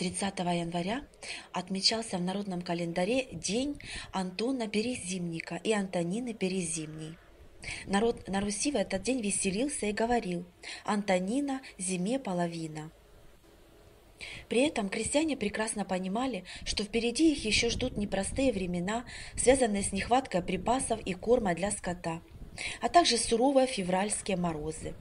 30 января отмечался в народном календаре День Антона Березимника и Антонины Березимней. Народ на Руси в этот день веселился и говорил: «Антонина, зиме половина». При этом крестьяне прекрасно понимали, что впереди их еще ждут непростые времена, связанные с нехваткой припасов и корма для скота, а также суровые февральские морозы.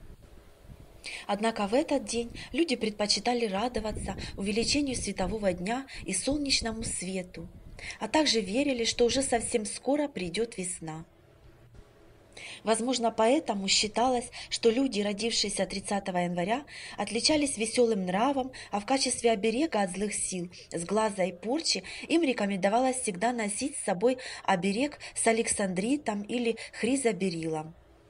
Однако в этот день люди предпочитали радоваться увеличению светового дня и солнечному свету, а также верили, что уже совсем скоро придет весна. Возможно, поэтому считалось, что люди, родившиеся 30 января, отличались веселым нравом, а в качестве оберега от злых сил, сглаза и порчи им рекомендовалось всегда носить с собой оберег с александритом или хризоберилом.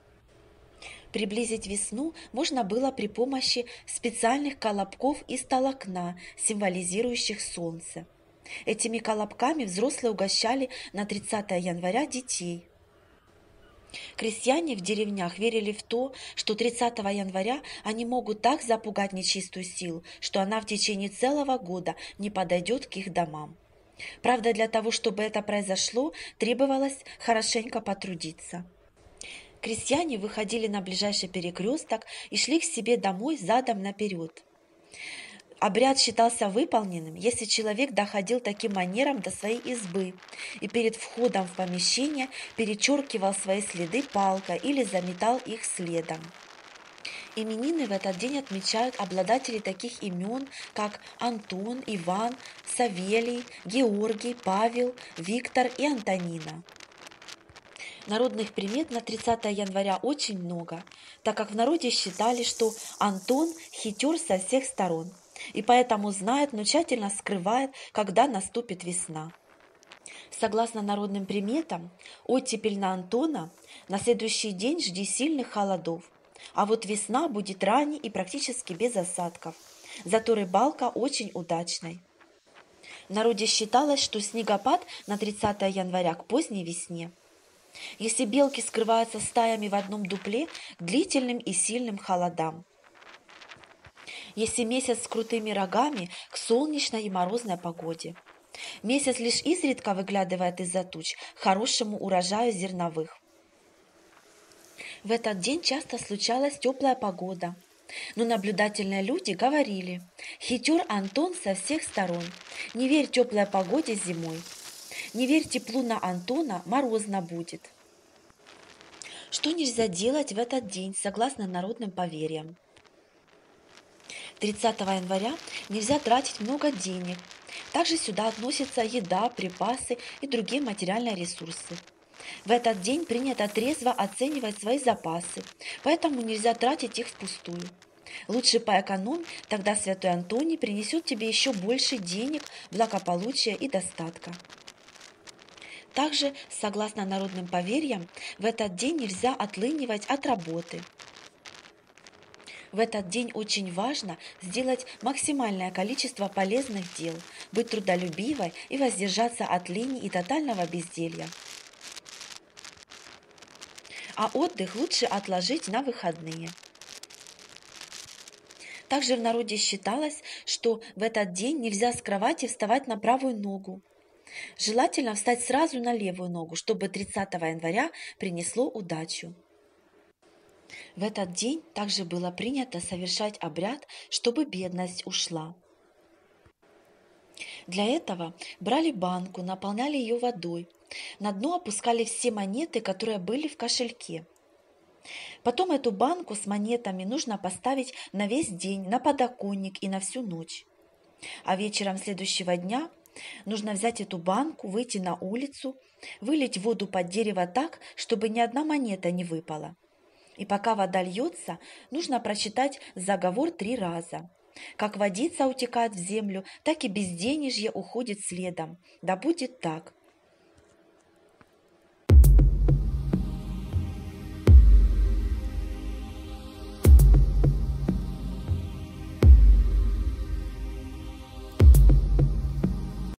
Приблизить весну можно было при помощи специальных колобков из толокна, символизирующих солнце. Этими колобками взрослые угощали на 30 января детей. Крестьяне в деревнях верили в то, что 30 января они могут так запугать нечистую силу, что она в течение целого года не подойдет к их домам. Правда, для того, чтобы это произошло, требовалось хорошенько потрудиться. Крестьяне выходили на ближайший перекресток и шли к себе домой задом наперед. Обряд считался выполненным, если человек доходил таким манером до своей избы и перед входом в помещение перечеркивал свои следы палкой или заметал их следом. Именины в этот день отмечают обладатели таких имен, как Антон, Иван, Савелий, Георгий, Павел, Виктор и Антонина. Народных примет на 30 января очень много, так как в народе считали, что Антон хитер со всех сторон, и поэтому знает, но тщательно скрывает, когда наступит весна. Согласно народным приметам, оттепель на Антона на следующий день жди сильных холодов, а вот весна будет ранней и практически без осадков, зато рыбалка очень удачной. В народе считалось, что снегопад на 30 января к поздней весне. Если белки скрываются стаями в одном дупле, к длительным и сильным холодам. Если месяц с крутыми рогами, к солнечной и морозной погоде. Месяц лишь изредка выглядывает из-за туч к хорошему урожаю зерновых. В этот день часто случалась теплая погода, но наблюдательные люди говорили: «Хитер Антон со всех сторон, не верь теплой погоде зимой». Не верь теплу на Антона, морозно будет. Что нельзя делать в этот день, согласно народным поверьям? 30 января нельзя тратить много денег. Также сюда относятся еда, припасы и другие материальные ресурсы. В этот день принято трезво оценивать свои запасы, поэтому нельзя тратить их впустую. Лучше поэкономь, тогда святой Антоний принесет тебе еще больше денег, благополучия и достатка. Также, согласно народным поверьям, в этот день нельзя отлынивать от работы. В этот день очень важно сделать максимальное количество полезных дел, быть трудолюбивой и воздержаться от лени и тотального безделья. А отдых лучше отложить на выходные. Также в народе считалось, что в этот день нельзя с кровати вставать на правую ногу. Желательно встать сразу на левую ногу, чтобы 30 января принесло удачу. В этот день также было принято совершать обряд, чтобы бедность ушла. Для этого брали банку, наполняли ее водой, на дно опускали все монеты, которые были в кошельке. Потом эту банку с монетами нужно поставить на весь день, на подоконник и на всю ночь. А вечером следующего дня нужно взять эту банку, выйти на улицу, вылить воду под дерево так, чтобы ни одна монета не выпала. И пока вода льется, нужно прочитать заговор 3 раза. Как водица утекает в землю, так и безденежье уходит следом. Да будет так.